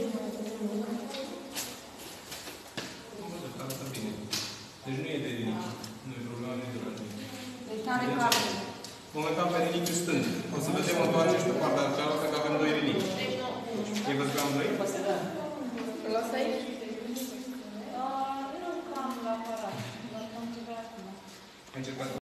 Deci nu e de rinichi. Nu e problema de rinichi. Deci n-are capul. Momentan pe rinichiul stâng. O să vedem întoarce și pe partea cealaltă că avem 2 rinichi. E văzut că am 2? Îl lasă aici? Nu, cam la aparat. Dar cam ceva acum. Încercați